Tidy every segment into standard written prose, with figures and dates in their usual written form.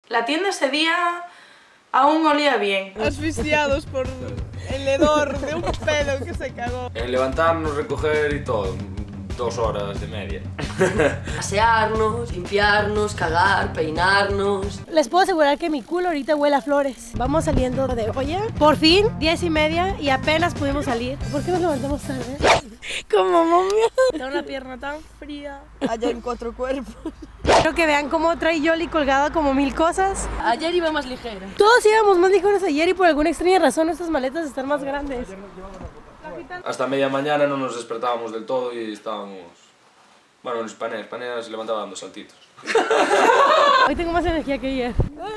La tienda ese día aún olía bien. Asfixiados por el hedor de un pedo que se cagó. En levantarnos, recoger y todo, 2 horas de media. Asearnos, limpiarnos, cagar, peinarnos. Les puedo asegurar que mi culo ahorita huele a flores. Vamos saliendo de olla. Por fin, 10:30 y apenas pudimos salir. ¿Por qué nos levantamos tarde? Como momia. Tengo una pierna tan fría. Allá en 4 cuerpos. Quiero que vean cómo trae Yoli colgada como 1000 cosas. Ayer iba más ligera. Todos íbamos más ligeros ayer y por alguna extraña razón nuestras maletas están más grandes. Hasta media mañana no nos despertábamos del todo y estábamos... Bueno, en Hispania se levantaba dando saltitos. Hoy tengo más energía que ayer.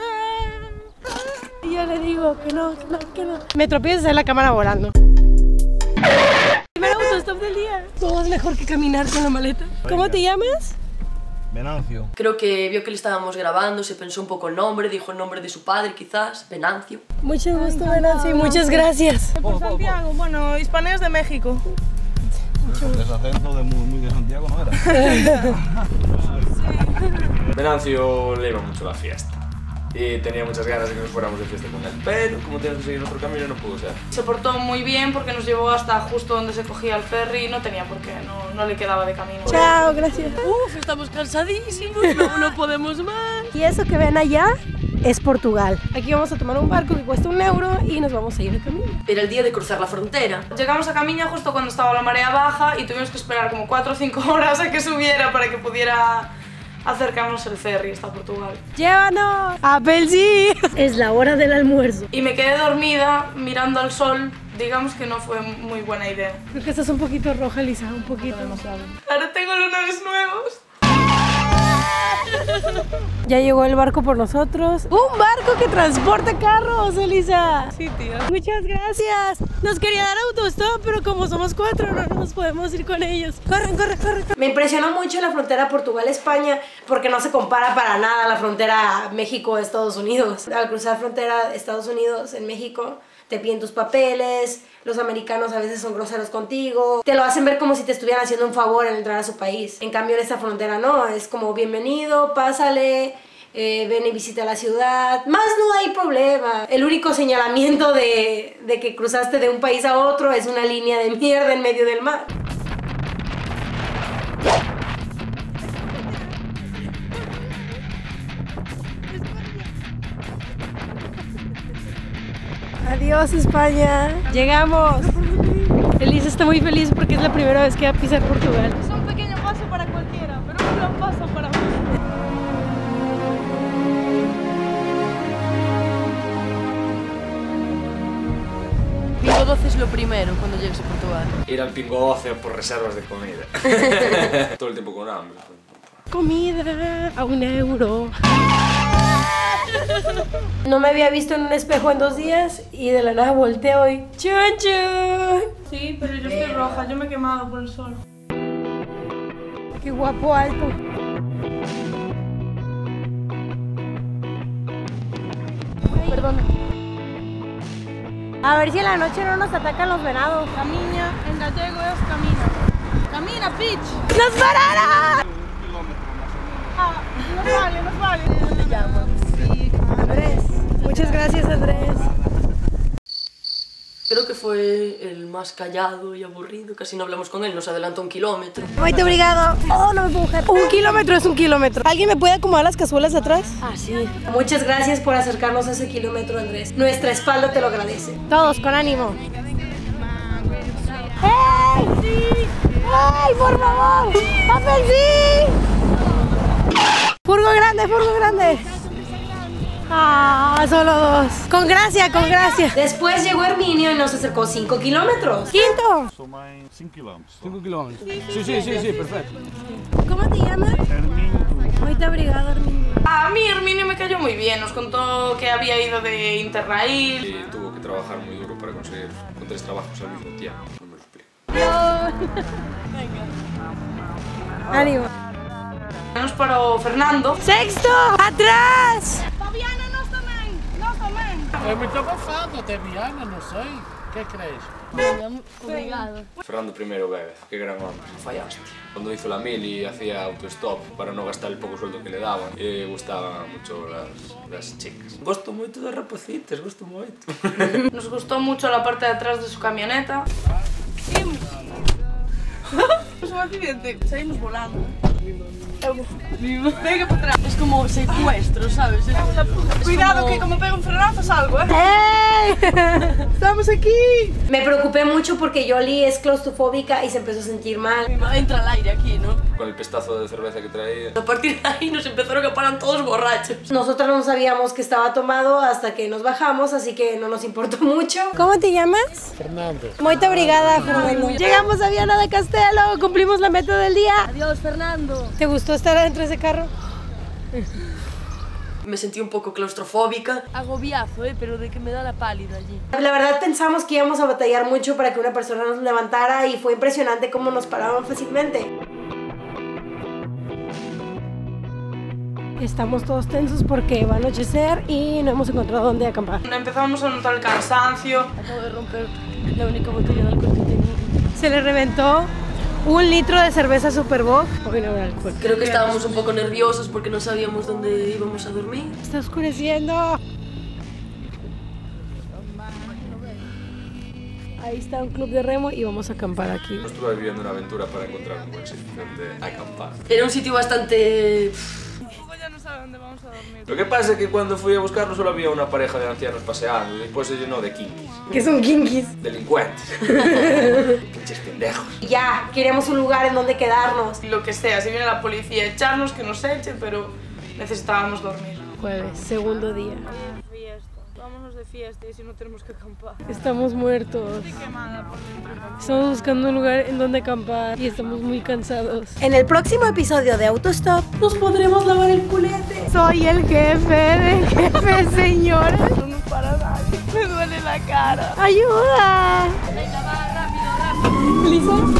Y yo le digo que no. Me tropiezo en la cámara volando. Primer autostop del día. Todo es mejor que caminar con la maleta. ¿Cómo te llamas? Venancio. Creo que vio que le estábamos grabando, se pensó un poco el nombre, dijo el nombre de su padre quizás, Venancio. Mucho gusto, Venancio, y muchas gracias. Por Santiago, bueno, Hispania es de México. Ese acento de muy de Santiago no era. Venancio le iba mucho la fiesta y tenía muchas ganas de que nos fuéramos de fiesta con él, pero como tienes que seguir nuestro camino no pudo ser. Se portó muy bien porque nos llevó hasta justo donde se cogía el ferry y no tenía por qué, no le quedaba de camino. Chao, gracias. Estamos cansadísimos, no podemos más. Y eso que ven allá es Portugal. Aquí vamos a tomar un barco que cuesta €1 y nos vamos a ir de camino. Era el día de cruzar la frontera. Llegamos a Camiña justo cuando estaba la marea baja y tuvimos que esperar como 4 o 5 horas a que subiera para que pudiera acercarnos el ferry hasta Portugal. ¡Llévanos! ¡Apple sí! Es la hora del almuerzo. Y me quedé dormida mirando al sol. Digamos que no fue muy buena idea. Creo que estás un poquito roja, Lisa, un poquito. Ahora tengo lunares nuevos. Ya llegó el barco por nosotros. ¡Un barco que transporta carros, Elisa! Sí, tía. Muchas gracias. Nos quería dar autostop, pero como somos 4 no nos podemos ir con ellos. ¡Corren! Me impresionó mucho la frontera Portugal-España porque no se compara para nada la frontera México-Estados Unidos. Al cruzar frontera Estados Unidos en México, te piden tus papeles, los americanos a veces son groseros contigo, te lo hacen ver como si te estuvieran haciendo un favor al entrar a su país. En cambio en esta frontera no, es como bienvenido, pásale, ven y visita la ciudad, más no hay problema. El único señalamiento de que cruzaste de un país a otro es una línea de mierda en medio del mar. Adiós, España. Llegamos. Elisa está muy feliz porque es la primera vez que va a pisar Portugal. Es un pequeño paso para cualquiera, pero un gran paso para mí. Pingo 12 es lo primero cuando llegues a Portugal. Ir al Pingo 12 por reservas de comida. Todo el tiempo con hambre. Comida a €1. No me había visto en un espejo en 2 días y de la nada volteo y ¡chun, chun! Sí, pero yo estoy roja, yo me he quemado por el sol. ¡Qué guapo alto! Perdona. A ver si en la noche no nos atacan los venados. Camiña, en gallego es camina. Camina, bitch. ¡Nos pararon! Ah, nos vale. ¿Cómo te llamas? Andrés. Muchas gracias, Andrés. Creo que fue el más callado y aburrido, casi no hablamos con él, nos adelantó 1 kilómetro. Muy obrigado. Oh, no me puedo mojar. 1 kilómetro es 1 kilómetro. ¿Alguien me puede acomodar las cazuelas atrás? Ah, sí. Muchas gracias por acercarnos a ese kilómetro, Andrés. Nuestra espalda te lo agradece. Todos, con ánimo. ¡Ey! ¡Sí! ¡Ay, por favor! ¡Apple sí! ¡Furgo grande! Ah, solo 2. Con gracia. Después llegó Herminio y nos acercó 5 kilómetros. ¡Quinto! Son más 5 kilómetros. 5 kilómetros. Sí, perfecto. ¿Cómo te llamas? Herminio. Muy obrigado, Herminio. A mí Herminio me cayó muy bien, nos contó que había ido de Interrail. Y tuvo que trabajar muy duro para conseguir con 3 trabajos al mismo tiempo. No me lo explico. Ánimo. Nos paró Fernando. ¡Sexto! ¡Atrás! Fabiana, nós tamén. Eu me estou gostando de Viana, não sei. ¿Qué crees? Obrigado. Fernando I Vélez, qué gran hombre. Fallaste. Cuando hizo la mili hacía autostop para no gastar el poco sueldo que le daban. Y gustaban mucho las chicas. Gosto moito de rapacitas, gosto moito. Nos gustó mucho la parte de atrás de su camioneta. Es un accidente. Salimos volando. Venga para atrás. Es como secuestro, ¿sabes? Cuidado, que como pega un frenazo salgo, ¿eh? ¡Ey! ¡Estamos aquí! Me preocupé mucho porque Yoli es claustrofóbica y se empezó a sentir mal. Entra el aire aquí, ¿no? Con el pestazo de cerveza que traía. A partir de ahí nos empezaron a parar todos borrachos. Nosotros no sabíamos que estaba tomado hasta que nos bajamos, así que no nos importó mucho. ¿Cómo te llamas? Fernando. Muito obrigada, Fernando. Llegamos a Viana de Castelo, cumplimos la meta del día. Adiós, Fernando. ¿Te gustó estar dentro de ese carro? Me sentí un poco claustrofóbica. Agobiazo, pero de que me da la pálida allí. La verdad pensamos que íbamos a batallar mucho para que una persona nos levantara y fue impresionante cómo nos paraban fácilmente. Estamos todos tensos porque va a anochecer y no hemos encontrado dónde acampar. Empezamos a notar el cansancio. Acabo de romper la única botella de alcohol que tenía. Se le reventó 1 litro de cerveza Superboc. Hoy no habrá alcohol. Creo que estábamos un poco nerviosos porque no sabíamos dónde íbamos a dormir. Está oscureciendo. Ahí está un club de remo y vamos a acampar aquí. Estuve viviendo una aventura para encontrar un buen sitio donde acampar. Era un sitio bastante... Ya no sabe dónde vamos a dormir. Lo que pasa es que cuando fui a buscarlo solo había una pareja de ancianos paseando y después se llenó de kinkis. ¿Qué son kinkis? Delincuentes. Pinches pendejos. Ya, queremos un lugar en donde quedarnos. Lo que sea, si viene la policía a echarnos, que nos echen, pero necesitábamos dormir. Jueves, segundo día. Fiesta. Vámonos de fiesta y si no tenemos que acampar. Estamos muertos. Estoy quemada por dentro. Estamos buscando un lugar en donde acampar y estamos muy cansados. En el próximo episodio de Autostop nos podremos lavar el culete. Soy el jefe, señores. No nos para nadie. Me duele la cara. ¡Ayuda! ¿Listo?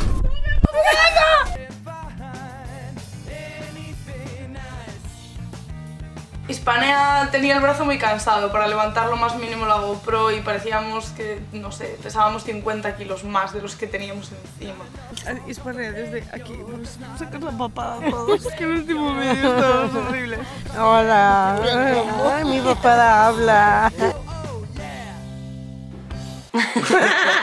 Hispanea tenía el brazo muy cansado, para levantar lo más mínimo la GoPro y parecíamos que, no sé, pesábamos 50 kilos más de los que teníamos encima. Hispanea, desde aquí. Vamos a sacar la papada a todos. Es que el último vídeo estaba horrible. Hola. Ay, mi papada habla.